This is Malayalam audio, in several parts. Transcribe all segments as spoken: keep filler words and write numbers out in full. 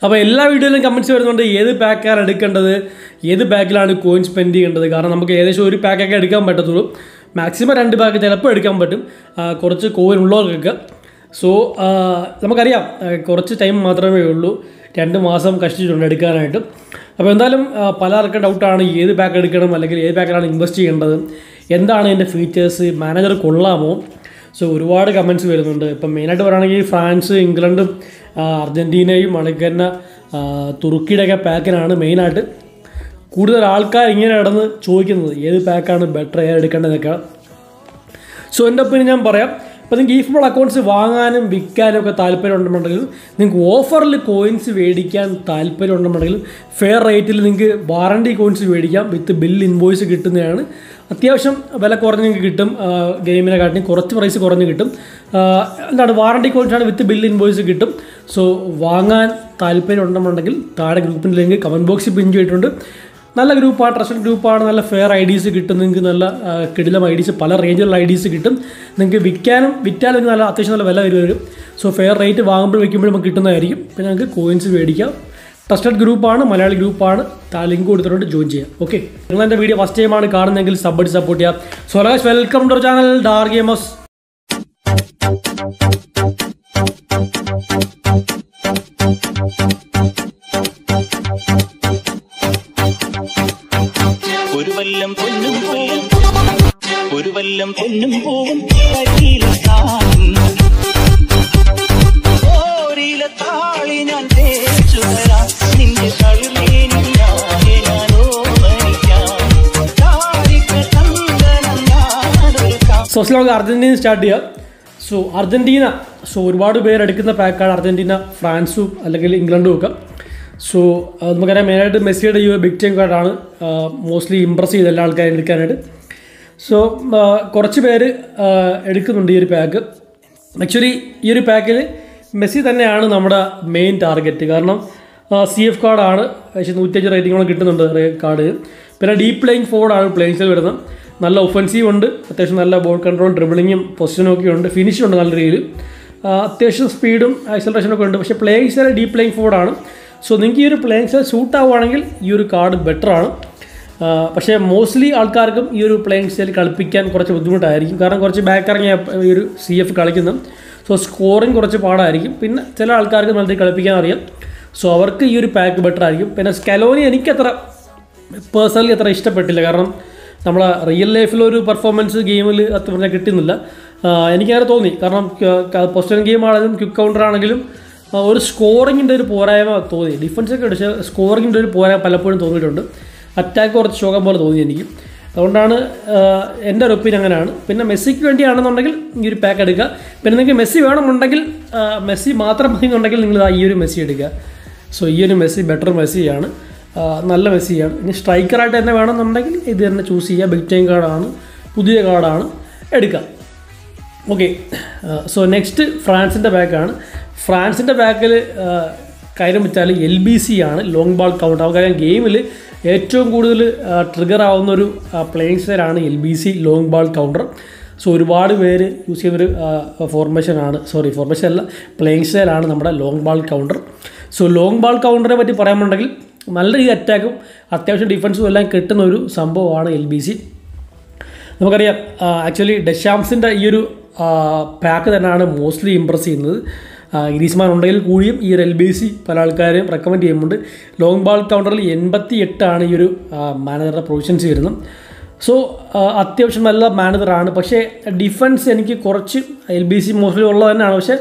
അപ്പോൾ എല്ലാ വീഡിയോയിലും കമൻറ്റ്സ് വരുന്നുണ്ട് ഏത് പാക്കാണ് എടുക്കേണ്ടത്, ഏത് പാക്കിലാണ് കോയിൻ സ്പെൻഡ് ചെയ്യേണ്ടത്. കാരണം നമുക്ക് ഏകദേശം ഒരു പാക്കൊക്കെ എടുക്കാൻ പറ്റത്തുള്ളൂ, മാക്സിമം രണ്ട് പാക്ക് ചിലപ്പോൾ എടുക്കാൻ പറ്റും കുറച്ച് കോയിൻ ഉള്ളവർക്കൊക്കെ. സോ നമുക്കറിയാം കുറച്ച് ടൈം മാത്രമേ ഉള്ളൂ, രണ്ട് മാസം കഷ്ടിച്ചിട്ടുണ്ട് എടുക്കാനായിട്ട്. അപ്പോൾ എന്തായാലും പലർക്കും ഡൗട്ടാണ് ഏത് പാക്ക് എടുക്കണം, അല്ലെങ്കിൽ ഏത് പാക്കിലാണ് ഇൻവെസ്റ്റ് ചെയ്യേണ്ടത്, എന്താണ് ഇതിൻ്റെ ഫീച്ചേഴ്സ്, മാനേജർ കൊള്ളാമോ. സോ ഒരുപാട് കമൻറ്റ്സ് വരുന്നുണ്ട്. ഇപ്പം മെയിനായിട്ട് പറയുകയാണെങ്കിൽ ഫ്രാൻസ്, ഇംഗ്ലണ്ടും അർജൻറ്റീനയും അളക്കന്ന തുർക്കിയുടെയൊക്കെ പാക്കിനാണ് മെയിനായിട്ട് കൂടുതൽ ആൾക്കാർ ഇങ്ങനെ കിടന്ന് ചോദിക്കുന്നത് ഏത് പാക്കാണ് ബെറ്റർ, ഏത് എടുക്കേണ്ടതൊക്കെ. സോ എൻ്റെ ഒപ്പീനിയൻ ഞാൻ പറയാം. അപ്പോൾ നിങ്ങൾക്ക് ഈ ഫുട്ബോൾ അക്കൗണ്ട്സ് വാങ്ങാനും വിൽക്കാനും ഒക്കെ താല്പര്യം ഉണ്ടെന്നുണ്ടെങ്കിൽ, നിങ്ങൾക്ക് ഓഫറിൽ കോയിൻസ് മേടിക്കാൻ താല്പര്യം ഉണ്ടെന്നുണ്ടെങ്കിൽ ഫെയർ റേറ്റിൽ നിങ്ങൾക്ക് വാറണ്ടി കോയിൻസ് മേടിക്കാം, വിത്ത് ബിൽ ഇൻവോയ്സ് കിട്ടുന്നതാണ്. അത്യാവശ്യം വില കുറഞ്ഞ് നിങ്ങൾക്ക് കിട്ടും, ഗെയിമിനെ കാട്ടി കുറച്ച് പ്രൈസ് കുറഞ്ഞ് കിട്ടും. എന്താണ് വാറണ്ടി കോയിൻസാണ്, വിത്ത് ബിൽ ഇൻവോയ്സ് കിട്ടും. സോ വാങ്ങാൻ താല്പര്യം ഉണ്ടെന്നുണ്ടെങ്കിൽ താഴെ ഗ്രൂപ്പിൻ്റെ ലിങ്ക് കമൻറ്റ് ബോക്സിൽ പിൻ ചെയ്തിട്ടുണ്ട്. നല്ല ഗ്രൂപ്പാണ്, ട്രസ്റ്റഡ് ഗ്രൂപ്പാണ്, നല്ല ഫെയർ ഐ ഡീസ് കിട്ടും നിങ്ങൾക്ക്, നല്ല കിടിലം ഐ ഡീസ്, പല റേഞ്ചിലുള്ള ഐ ഡീസ് കിട്ടും നിങ്ങൾക്ക്. വിൽക്കാനും വിറ്റാലും നിങ്ങൾക്ക് നല്ല അത്യാവശ്യം നല്ല വില വരും വരും സോ ഫെയർ റേറ്റ് വാങ്ങുമ്പോൾ വയ്ക്കുമ്പോഴും നമുക്ക് കിട്ടുന്നതായിരിക്കും. പിന്നെ നിങ്ങൾക്ക് കോയിൻസ് മേടിക്കാം. ട്രസ്റ്റഡ് ഗ്രൂപ്പാണ്, മലയാളി ഗ്രൂപ്പാണ്, ആ ലിങ്ക് കൊടുത്തിട്ടുണ്ട്, ജോയിൻ ചെയ്യാം. ഓക്കെ, നിങ്ങൾ എൻ്റെ വീഡിയോ ഫസ്റ്റ് ടൈമാണ് കാണുന്നതെങ്കിൽ സബ്ബടി സപ്പോർട്ട് ചെയ്യാം. So guys, welcome to channel ഡാർ ഗെയിമേഴ്സ്. ഒരു വല്ലം പൊന്നും പോവും, ഒരു വല്ലം പൊന്നും പോവും ഓരില താളി ഞാൻ തേച്ചു തരാം, നിന്റെ തളിർമേനി ഞാനോ മരിക്കാം. സോ നമുക്ക് അർജന്റീന സ്റ്റാർട്ട് ചെയ്യാം. സോ അർജന്റീന, സോ ഒരുപാട് പേര് എടുക്കുന്ന പാക്കാണ് അർജന്റീന, ഫ്രാൻസും അല്ലെങ്കിൽ ഇംഗ്ലണ്ടും ഒക്കെ. സോ നമുക്കറിയാം മെയിനായിട്ട് മെസ്സിയുടെ ഈ ഒരു ബിഗ് ടൈം കാർഡാണ് മോസ്റ്റ്ലി ഇമ്പ്രസ് ചെയ്ത് എല്ലാ ആൾക്കാരും എടുക്കാനായിട്ട്. സോ കുറച്ച് പേര് എടുക്കുന്നുണ്ട് ഈ ഒരു പാക്ക്. ആക്ച്വലി ഈ ഒരു പാക്കിൽ മെസ്സി തന്നെയാണ് നമ്മുടെ മെയിൻ ടാർഗറ്റ്. കാരണം സി എഫ് കാർഡാണ്, പക്ഷേ നൂറ്റഞ്ച് റേറ്റിങ്ങോളം കിട്ടുന്നുണ്ട് കാർഡ്. പിന്നെ ഡീപ് പ്ലേയിങ് ഫോർഡാണ് പ്ലേയിങ്സിൽ വരുന്നത്. നല്ല ഒഫൻസീവ് ഉണ്ട്, അത്യാവശ്യം നല്ല ബോൾ കൺട്രോൾ, ഡ്രിബിളിങ്ങും പൊസിഷനും ഒക്കെ ഉണ്ട്, ഫിനിഷും ഉണ്ട് നല്ല രീതിയിൽ, അത്യാവശ്യം സ്പീഡും ആക്സലറേഷനൊക്കെ ഉണ്ട്. പക്ഷേ പ്ലേയിങ് സ്റ്റൈൽ ഡീപ് പ്ലേയിങ് ഫോർഡാണ്. സോ നിങ്ങൾക്ക് ഈ ഒരു പ്ലേയിങ് സ്റ്റൈൽ സൂട്ട് ആവുകയാണെങ്കിൽ ഈ ഒരു കാർഡ് ബെറ്ററാണ്. പക്ഷേ മോസ്റ്റ്ലി ആൾക്കാർക്കും ഈ ഒരു പ്ലേയിങ് സ്റ്റൈൽ കളിപ്പിക്കാൻ കുറച്ച് ബുദ്ധിമുട്ടായിരിക്കും, കാരണം കുറച്ച് ബാക്ക് ഇറങ്ങിയ ഈ ഒരു സി എഫ് കളിക്കുന്നത്. സോ സ്കോറിങ് കുറച്ച് പാടായിരിക്കും. പിന്നെ ചില ആൾക്കാർക്ക് നല്ലത് കളിപ്പിക്കാൻ അറിയാം, സോ അവർക്ക് ഈ ഒരു പാക്ക് ബെറ്റർ ആയിരിക്കും. പിന്നെ സ്കലോനി എനിക്കത്ര പേഴ്സണലി അത്ര ഇഷ്ടപ്പെട്ടില്ല, കാരണം നമ്മളെ റിയൽ ലൈഫിലൊരു പെർഫോമൻസ് ഗെയിമിൽ അത്ര പറഞ്ഞാൽ കിട്ടുന്നില്ല, എനിക്കങ്ങനെ തോന്നി. കാരണം പൊസിഷൻ ഗെയിം ആണെങ്കിലും ക്വിക്ക് കൗണ്ടർ ആണെങ്കിലും ഒരു സ്കോറിങ്ങിൻ്റെ ഒരു പോരായ്മ തോന്നി. ഡിഫൻസൊക്കെ ഉണ്ട്, പക്ഷേ സ്കോറിങ്ങിൻ്റെ ഒരു പോരായ്മ പലപ്പോഴും തോന്നിയിട്ടുണ്ട്. അറ്റാക്ക് കുറച്ച് ശോകം പോലെ തോന്നി എനിക്ക്. അതുകൊണ്ടാണ് എൻ്റെ ഒരു ഒപ്പീനിയൻ അങ്ങനെയാണ്. പിന്നെ മെസ്സിക്ക് വേണ്ടിയാണെന്നുണ്ടെങ്കിൽ ഈ ഒരു പാക്ക് എടുക്കുക. പിന്നെ നിങ്ങൾക്ക് മെസ്സി വേണമെന്നുണ്ടെങ്കിൽ, മെസ്സി മാത്രം മതിയെന്നുണ്ടെങ്കിൽ നിങ്ങൾ ഈ ഒരു മെസ്സി എടുക്കുക. സോ ഈ ഒരു മെസ്സി ബെറ്റർ മെസ്സിയാണ്, നല്ല മെസ്സിയാണ്. ഇനി സ്ട്രൈക്കറായിട്ട് തന്നെ വേണമെന്നുണ്ടെങ്കിൽ ഇത് തന്നെ ചൂസ് ചെയ്യുക. ബിഗ് ടൈം കാർഡാണ്, പുതിയ കാർഡാണ്, എടുക്കാം. ഓക്കെ, സോ നെക്സ്റ്റ് ഫ്രാൻസിൻ്റെ ബാക്കാണ്. ഫ്രാൻസിൻ്റെ ബാക്കിൽ കാര്യം വെച്ചാൽ എൽ ബി സി ആണ്, ലോങ് ബാൾ കൗണ്ടർ. നമുക്കറിയാം ഗെയിമിൽ ഏറ്റവും കൂടുതൽ ട്രിഗർ ആവുന്നൊരു പ്ലേയിങ് സ്റ്റൈലാണ് L B C, long ball counter. So ഒരുപാട് പേര് യൂസ് ചെയ്യുന്നൊരു ഫോർമേഷനാണ്, സോറി ഫോർമേഷൻ അല്ല, പ്ലേയിങ് സ്റ്റൈലാണ് നമ്മുടെ long ball counter. So long ball കൗണ്ടറെ പറ്റി പറയാനുണ്ടെങ്കിൽ നല്ല രീതി അറ്റാക്കും അത്യാവശ്യം ഡിഫൻസും എല്ലാം കിട്ടുന്ന ഒരു സംഭവമാണ് എൽ ബി സി. നമുക്കറിയാം ആക്ച്വലി ഡെഷാംസിൻ്റെ ഈ ഒരു പാക്ക് തന്നെയാണ് മോസ്റ്റ്ലി ഇമ്പ്രസ് ചെയ്യുന്നത്. ഗ്രീസ്മാൻ ഉണ്ടെങ്കിൽ കൂടിയും ഈ ഒരു എൽ ബി സി പല ആൾക്കാരും റെക്കമെൻഡ് ചെയ്യുന്നുണ്ട്. ലോങ് ബാൾ കൗണ്ടറിൽ എൺപത്തി എട്ടാണ് ഈ ഒരു മാനേജറുടെ പ്രൊവിഷൻസ് വരുന്നത്. സോ അത്യാവശ്യം നല്ല മാനേജറാണ്. പക്ഷേ ഡിഫൻസ് എനിക്ക് കുറച്ച് എൽ ബി സി മോസ്റ്റ്ലി ഉള്ളത് തന്നെയാണ്, പക്ഷേ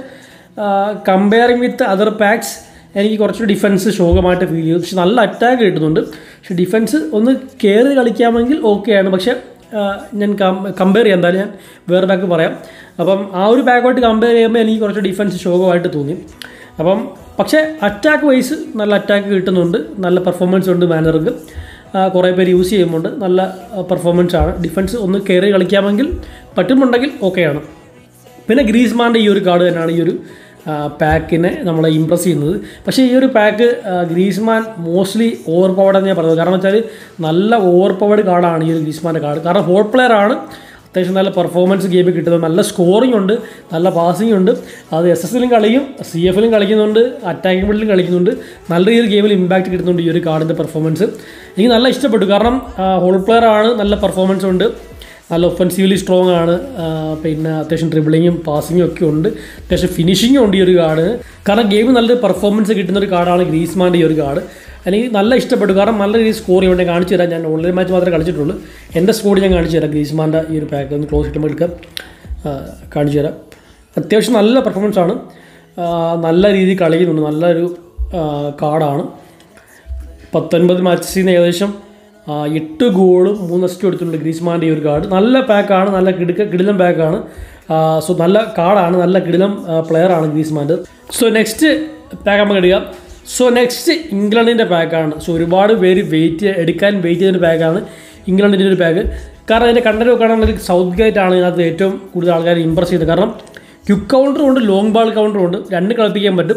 കമ്പയറിങ് വിത്ത് അതർ പാക്സ് എനിക്ക് കുറച്ച് ഡിഫൻസ് ശോകമായിട്ട് ഫീൽ ചെയ്തു. പക്ഷെ നല്ല അറ്റാക്ക് കിട്ടുന്നുണ്ട്. പക്ഷേ ഡിഫൻസ് ഒന്ന് കയറി കളിക്കാമെങ്കിൽ ഓക്കെയാണ്. പക്ഷേ ഞാൻ കമ്പയർ ചെയ്യാം, എന്തായാലും ഞാൻ വേറെ ബാക്ക് പറയാം. അപ്പം ആ ഒരു ബാക്കുമായിട്ട് കമ്പയർ ചെയ്യുമ്പോൾ എനിക്ക് കുറച്ച് ഡിഫൻസ് ശോകമായിട്ട് തോന്നി. അപ്പം പക്ഷേ അറ്റാക്ക് വൈസ് നല്ല അറ്റാക്ക് കിട്ടുന്നുണ്ട്, നല്ല പെർഫോമൻസ് ഉണ്ട് മാനേജർക്ക്. കുറേ പേര് യൂസ് ചെയ്യുന്നുണ്ട്, നല്ല പെർഫോമൻസ് ആണ്. ഡിഫൻസ് ഒന്ന് കയറി കളിക്കാമെങ്കിൽ പറ്റുന്നുണ്ടെങ്കിൽ ഓക്കെയാണ്. പിന്നെ ഗ്രീസ്മാൻ്റെ ഈ ഒരു കാർഡ് തന്നെയാണ് ഈ ഒരു പാക്കിനെ നമ്മളെ ഇമ്പ്രസ് ചെയ്യുന്നത്. പക്ഷേ ഈ ഒരു pack Griezmann mostly over powered എന്ന് ഞാൻ പറഞ്ഞത്. കാരണം വെച്ചാൽ നല്ല ഓവർ പവർഡ് കാർഡാണ് ഈ ഒരു ഗ്രീസ്മാൻ്റെ കാർഡ്. കാരണം ഫോർ പ്ലെയർ ആണ്, അത്യാവശ്യം നല്ല പെർഫോമൻസ് ഗെയിമിൽ കിട്ടുന്നത്, നല്ല സ്കോറിംഗ് ഉണ്ട്, നല്ല പാസിംഗ് ഉണ്ട്. അത് എസ് എസ് എല്ലും കളിയും സി എഫിലും കളിക്കുന്നുണ്ട്, അറ്റാക്കിംഗ് ബിൽഡിലും കളിക്കുന്നുണ്ട്. നല്ല രീതിയിൽ ഗെയിമിൽ ഇമ്പാക്റ്റ് കിട്ടുന്നുണ്ട് ഈ ഒരു കാർഡിൻ്റെ പെർഫോമൻസ്. എനിക്ക് നല്ല ഇഷ്ടപ്പെട്ടു. കാരണം ഹോൾ പ്ലെയർ ആണ്, നല്ല പെർഫോമൻസ് ഉണ്ട്, നല്ല ഒഫൻസീവ്ലി സ്ട്രോങ് ആണ്, പിന്നെ അത്യാവശ്യം ഡ്രിബിളിങ്ങും പാസിങ്ങും ഒക്കെ ഉണ്ട്, അത്യാവശ്യം ഫിനിഷിങ്ങും ഉണ്ട് ഈ ഒരു കാർഡ്. കാരണം ഗെയിം നല്ലൊരു പെർഫോമൻസ് കിട്ടുന്ന ഒരു കാർഡാണ് ഗ്രീസ്മാൻ്റെ ഈ ഒരു കാർഡ്. എനിക്ക് നല്ല ഇഷ്ടപ്പെട്ടു. കാരണം നല്ല രീതിയിൽ സ്കോർ ചെയ്യുന്നുണ്ട്. കാണിച്ചു തരാം, ഞാൻ ഓൺലൈൻ മാച്ച് മാത്രമേ കളിച്ചിട്ടുള്ളൂ. എൻ്റെ സ്കോർ ഞാൻ കാണിച്ചു തരാം. ഗ്രീസ്മാൻ്റെ ഈ ഒരു പാക്ക് ഒന്ന് ക്ലോസ് കിട്ടുമ്പോൾ എടുക്കാം, കാണിച്ചു തരാം. അത്യാവശ്യം നല്ല പെർഫോമൻസ് ആണ്, നല്ല രീതിയിൽ കളിക്കുന്നുണ്ട്, നല്ലൊരു കാർഡാണ്. പത്തൊൻപത് മാച്ചസിൽ നിന്ന് ഏകദേശം എട്ട് ഗോളും മൂന്ന് അസിസ്റ്റും എടുത്തിട്ടുണ്ട് ഗ്രീസ്മാൻ്റെ ഈ ഒരു കാർഡ്. നല്ല പാക്കാണ്, നല്ല കിടുക്ക കിടിലം പാക്കാണ്. സോ നല്ല കാർഡാണ്, നല്ല കിടിലം പ്ലെയറാണ് ഗ്രീസ്മാൻ്റെ. സോ നെക്സ്റ്റ് പാക്ക് നമുക്ക് എടുക്കാം. സോ നെക്സ്റ്റ് ഇംഗ്ലണ്ടിൻ്റെ പാക്കാണ്. സോ ഒരുപാട് പേര് വെയിറ്റ് എടുക്കാൻ വെയിറ്റ് ചെയ്തൊരു പാക്കാണ് ഇംഗ്ലണ്ടിൻ്റെ ഒരു പാക്ക്. കാരണം അതിൻ്റെ കണ്ടന്റ് നോക്കുകയാണെങ്കിൽ സൗത്ത് ഗേറ്റ് ആണ് ഇതിനകത്ത് ഏറ്റവും കൂടുതൽ ആൾക്കാർ ഇമ്പ്രസ് ചെയ്തത്. കാരണം ക്വിക്ക് കൗണ്ടറും ഉണ്ട്, ലോങ് ബാൾ കൗണ്ടറും ഉണ്ട്, രണ്ട് കളിപ്പിക്കാൻ പറ്റും.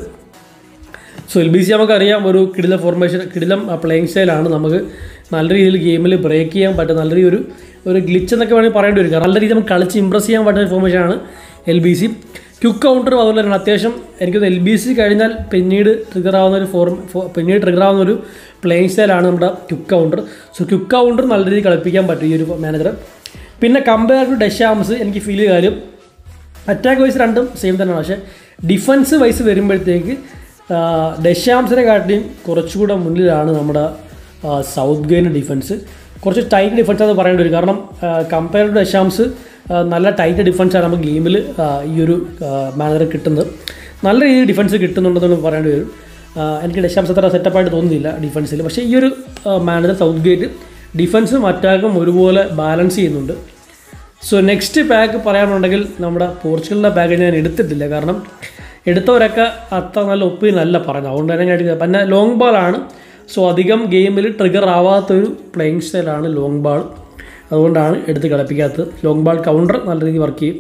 സോ എൽ ബി സി നമുക്കറിയാം ഒരു കിടിലം ഫോർമേഷൻ, കിടിലം പ്ലേയിങ് സ്റ്റൈലാണ്. നമുക്ക് നല്ല രീതിയിൽ ഗെയിമിൽ ബ്രേക്ക് ചെയ്യാൻ പറ്റും, നല്ല രീതിയിൽ ഒരു ഒരു ഗ്ലിച്ച് എന്നൊക്കെ വേണമെങ്കിൽ പറയേണ്ടി വരും. കാരണം നല്ല രീതിയിൽ നമുക്ക് കളിച്ച് ഇമ്പ്രസ് ചെയ്യാൻ പറ്റുന്ന ഫോർമേഷനാണ് എൽ ബി സി. ക്വിക്ക് കൗണ്ടറും അതുപോലെ തന്നെ അത്യാവശ്യം എനിക്കൊന്ന് എൽ ബി സി കഴിഞ്ഞാൽ പിന്നീട് ട്രിഗർ ആവുന്ന ഒരു ഫോർം പിന്നീട് ട്രിഗർ ആവുന്ന ഒരു പ്ലേയിങ് സ്റ്റൈലാണ് നമ്മുടെ quick counter. So quick counter നല്ല രീതിയിൽ കളിപ്പിക്കാൻ പറ്റും ഈ ഒരു മാനേജർ. പിന്നെ കമ്പയർ ടു ഡെഷാംസ് എനിക്ക് ഫീൽ ചെയ്ത കാര്യം അറ്റാക്ക് വൈസ് രണ്ടും സെയിം തന്നെയാണ്. പക്ഷേ ഡിഫൻസ് വൈസ് വരുമ്പോഴത്തേക്ക് ഡെഷാംസിനെ കാട്ടിയും കുറച്ചുകൂടെ മുന്നിലാണ് നമ്മുടെ സൗത്ത് ഗേറ്റിൻ്റെ ഡിഫൻസ്. കുറച്ച് ടൈറ്റ് ഡിഫൻസ് ആണെന്ന് പറയേണ്ടി വരും. കാരണം കമ്പയർ ടു ഡെഷാംസ് നല്ല ടൈറ്റ് ഡിഫൻസാണ് നമുക്ക് ഗെയിമിൽ ഈ ഒരു മാനേജർ കിട്ടുന്നത്. നല്ല രീതിയിൽ ഡിഫൻസ് കിട്ടുന്നുണ്ടെന്ന് പറയേണ്ടി വരും. എനിക്ക് ഡെഷാംസ് അത്ര സെറ്റപ്പായിട്ട് തോന്നുന്നില്ല ഡിഫൻസിൽ. പക്ഷേ ഈ ഒരു മാനേജർ സൗത്ത് ഗേറ്റ് ഡിഫൻസും അറ്റാക്കും ഒരുപോലെ ബാലൻസ് ചെയ്യുന്നുണ്ട്. സോ നെക്സ്റ്റ് പാക്ക് പറയാനുണ്ടെങ്കിൽ നമ്മുടെ പോർച്ചുഗലിൻ്റെ പാക്ക് ഞാൻ എടുത്തിട്ടില്ല. കാരണം എടുത്തവരൊക്കെ അത്ര നല്ല ഒപ്പീനിയൻ അല്ല പറഞ്ഞത്. അതുകൊണ്ട് തന്നെ ഞാൻ എടുക്കുക. പിന്നെ ലോങ് ബാളാണ്. സോ അധികം ഗെയിമിൽ ട്രിഗർ ആവാത്തൊരു പ്ലേയിങ് സ്റ്റൈലാണ് ലോങ് ബാൾ. അതുകൊണ്ടാണ് എടുത്ത് കളിപ്പിക്കാത്തത്. ലോങ് ബാൾ കൗണ്ടർ നല്ല രീതിയിൽ വർക്ക് ചെയ്യും.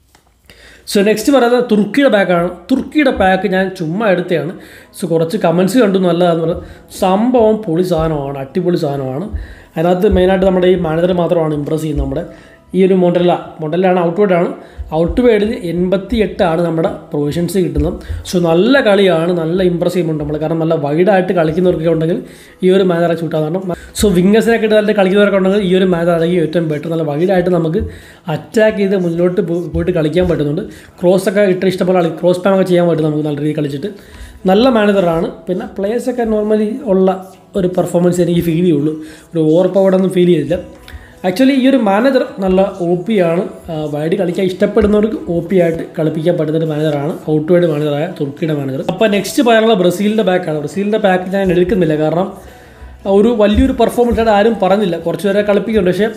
സോ നെക്സ്റ്റ് പറയുന്നത് തുർക്കിയുടെ പാക്കാണ്. തുർക്കിയുടെ പാക്ക് ഞാൻ ചുമ്മാ എടുത്തതാണ്. സോ കുറച്ച് കമൻസ് കണ്ടു നല്ലതാണെന്ന് പറഞ്ഞാൽ സംഭവം പൊളി സാധനമാണ്, അടിപൊളി സാധനമാണ്. അതിനകത്ത് മെയിനായിട്ട് നമ്മുടെ ഈ മാനേജർ മാത്രമാണ് ഇമ്പ്രസ് ചെയ്യുന്നത്. നമ്മുടെ ഈ ഒരു മൊണ്ടല്ല മൊണ്ടലാണ് ഔട്ട്വേഡാണ്. ഔട്ട്വേഡിൽ എൺപത്തി എട്ടാണ് നമ്മുടെ പ്രൊവിഷൻസ് കിട്ടുന്നത്. സോ നല്ല കളിയാണ്, നല്ല ഇമ്പ്രസ് ചെയ്യുന്നുണ്ട് നമ്മൾ. കാരണം നല്ല വൈഡായിട്ട് കളിക്കുന്നവർക്കൊക്കെ ഉണ്ടെങ്കിൽ ഈ ഒരു മാനേജറെ ചൂട്ടാതാണ്. സോ വിങ്ങേഴ്സിനൊക്കെ ഇട്ട് നല്ല കളിക്കുന്നവരൊക്കെ ഉണ്ടെങ്കിൽ ഈ ഒരു മാനേജറാണെങ്കിൽ ഏറ്റവും ബെറ്റർ. നല്ല വൈഡായിട്ട് നമുക്ക് അറ്റാക്ക് ചെയ്ത് മുന്നോട്ട് പോയിട്ട് കളിക്കാൻ പറ്റുന്നുണ്ട്. ക്രോസൊക്കെ ഇട്ട് ഇഷ്ടംപോലെ കളി ക്രോസ് പാമൊക്കെ ചെയ്യാൻ പറ്റും നമുക്ക് നല്ല രീതിയിൽ കളിച്ചിട്ട്. നല്ല മാനേജറാണ്. പിന്നെ പ്ലേയേഴ്സൊക്കെ നോർമലി ഉള്ള ഒരു പെർഫോമൻസ് എനിക്ക് ഫീൽ ചെയ്യുള്ളൂ. ഒരു ഓവർ പവർഡൊന്നും ഫീൽ ചെയ്തില്ല. ആക്ച്വലി ഈ ഒരു മാനേജർ നല്ല ഒ പി ആണ്. വൈഡ് കളിക്കാൻ ഇഷ്ടപ്പെടുന്നവർക്ക് ഒ പി ആയിട്ട് കളിപ്പിക്കാൻ പറ്റുന്ന ഒരു മാനേജറാണ് ഔട്ട്വേഡ് മാനേജറായ തുർക്കിയുടെ മാനേജർ. അപ്പോൾ നെക്സ്റ്റ് പറയാനുള്ള ബ്രസീലിൻ്റെ ബാക്കാണ്. ബ്രസീലിൻ്റെ ബാക്ക് ഞാൻ എടുക്കുന്നില്ല. കാരണം ഒരു വലിയൊരു പെർഫോമൻസ് ആയിട്ട് ആരും പറഞ്ഞില്ല. കുറച്ച് പേരെ കളിപ്പിക്കുന്നുണ്ട്. പക്ഷേ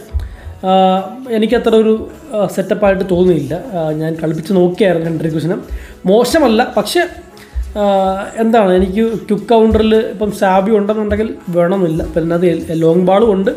എനിക്കത്ര ഒരു സെറ്റപ്പായിട്ട് തോന്നിയില്ല. ഞാൻ കളിപ്പിച്ച് നോക്കിയായിരുന്നു ഹെൻഡ്രിക്സിനെ. മോശമല്ല, പക്ഷേ എന്താണ് എനിക്ക് ക്വിക്ക് കൗണ്ടറിൽ ഇപ്പം സാബി ഉണ്ടെന്നുണ്ടെങ്കിൽ വേണമെന്നില്ല. പിന്നെ അത് ലോങ് ബാളും ഉണ്ട്.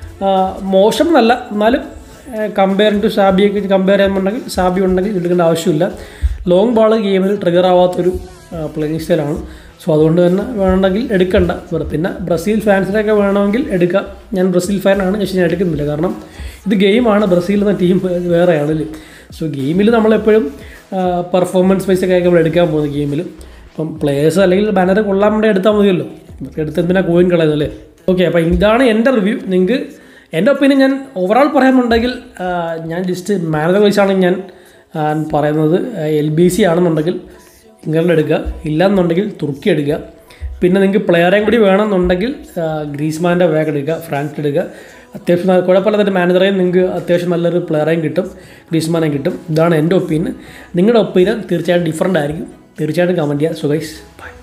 മോശം എന്നല്ല, എന്നാലും കമ്പയറിങ് ടു സാബിയൊക്കെ കമ്പയർ ചെയ്യുന്നുണ്ടെങ്കിൽ സാബി ഉണ്ടെങ്കിൽ എടുക്കേണ്ട ആവശ്യമില്ല. ലോങ് ബാൾ ഗെയിമിൽ ട്രിഗർ ആവാത്തൊരു പ്ലേയിങ് സ്റ്റൈലാണ്. സോ അതുകൊണ്ട് തന്നെ വേണമെങ്കിൽ എടുക്കണ്ട. പിന്നെ ബ്രസീൽ ഫാൻസിനൊക്കെ വേണമെങ്കിൽ എടുക്കാം. ഞാൻ ബ്രസീൽ ഫാനാണ്, പക്ഷേ ഞാൻ എടുക്കുന്നില്ല. കാരണം ഇത് ഗെയിമാണ്. ബ്രസീൽ എന്ന ടീം വേറെയാണല്ലേ. സോ ഗെയിമിൽ നമ്മളെപ്പോഴും പെർഫോമൻസ് വൈസൊക്കെ ആയിരിക്കും നമ്മൾ എടുക്കാൻ പോകുന്നത് ഗെയിമിൽ. ഇപ്പം പ്ലേയേഴ്സ് അല്ലെങ്കിൽ ബാനർ കൊള്ളാൻ വേണ്ടി എടുത്താൽ മതിയല്ലോ. ഇതൊക്കെ എടുത്ത് എന്തിനാണ് കോയിൻ കളയുന്നല്ലേ. ഓക്കെ, അപ്പോൾ ഇതാണ് എൻ്റെ റിവ്യൂ. നിങ്ങൾക്ക് എൻ്റെ ഒപ്പീനിയൻ ഞാൻ ഓവറോൾ പറയാനുണ്ടെങ്കിൽ ഞാൻ ജസ്റ്റ് മാനേജർ വൈസാണെങ്കിൽ ഞാൻ പറയുന്നത് എൽ ബി സി ആണെന്നുണ്ടെങ്കിൽ ഇംഗ്ലണ്ട് എടുക്കുക, ഇല്ലയെന്നുണ്ടെങ്കിൽ തുർക്കി എടുക്കുക. പിന്നെ നിങ്ങൾക്ക് പ്ലെയറേയും കൂടി വേണമെന്നുണ്ടെങ്കിൽ ഗ്രീസ്മാൻ്റെ ബാഗ് എടുക്കുക, ഫ്രാൻസ് എടുക്കുക. അത്യാവശ്യം കുഴപ്പമില്ലാത്തൊരു മാനേജറേയും നിങ്ങൾക്ക് അത്യാവശ്യം നല്ലൊരു പ്ലെയറേയും കിട്ടും, ഗ്രീസ്മാനെയും കിട്ടും. ഇതാണ് എൻ്റെ ഒപ്പീനിയൻ. നിങ്ങളുടെ ഒപ്പീനിയൻ തീർച്ചയായിട്ടും ഡിഫറൻ്റ് ആയിരിക്കും. തീർച്ചയായിട്ടും കമൻറ്റ് ചെയ്യുക. So guys, by.